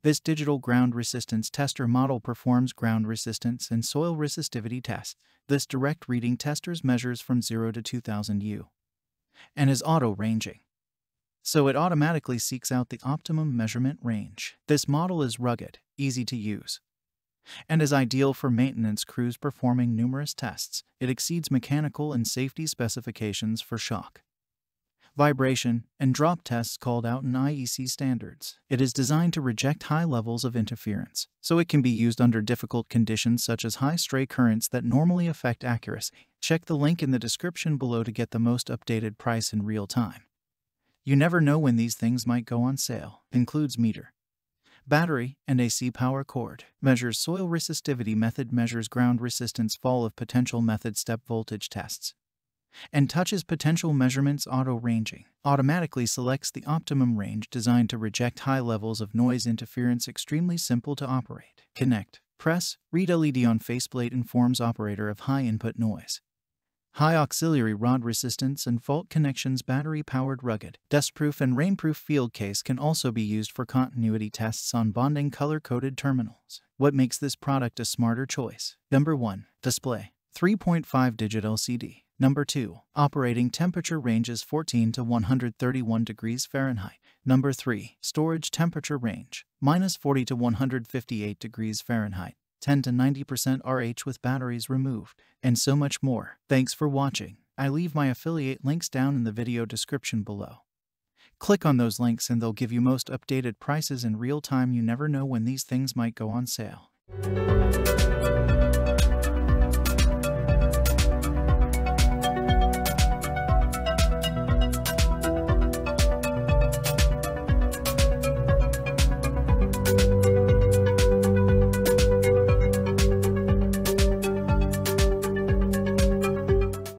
This digital ground resistance tester model performs ground resistance and soil resistivity tests. This direct reading testers measures from 0 to 2000 U and is auto-ranging, so it automatically seeks out the optimum measurement range. This model is rugged, easy to use, and is ideal for maintenance crews performing numerous tests. It exceeds mechanical and safety specifications for shock, vibration, and drop tests called out in IEC standards. It is designed to reject high levels of interference, so it can be used under difficult conditions such as high stray currents that normally affect accuracy. Check the link in the description below to get the most updated price in real time. You never know when these things might go on sale. Includes meter, battery, and AC power cord. Measures soil resistivity method, measures ground resistance, fall of potential method, step voltage tests, and touches potential measurements. Auto-ranging automatically selects the optimum range, designed to reject high levels of noise interference. Extremely simple to operate. Connect, press, read LED on faceplate informs operator of high input noise, high auxiliary rod resistance, and fault connections. Battery-powered, rugged, dustproof, and rainproof field case can also be used for continuity tests on bonding color-coded terminals. What makes this product a smarter choice? Number 1. Display, 3.5-digit LCD. Number 2. Operating temperature ranges 14 to 131 degrees Fahrenheit. Number 3. Storage temperature range, -40 to 158 degrees Fahrenheit. 10 to 90% RH with batteries removed, and so much more. Thanks for watching. I leave my affiliate links down in the video description below. Click on those links and they'll give you most updated prices in real time. You never know when these things might go on sale.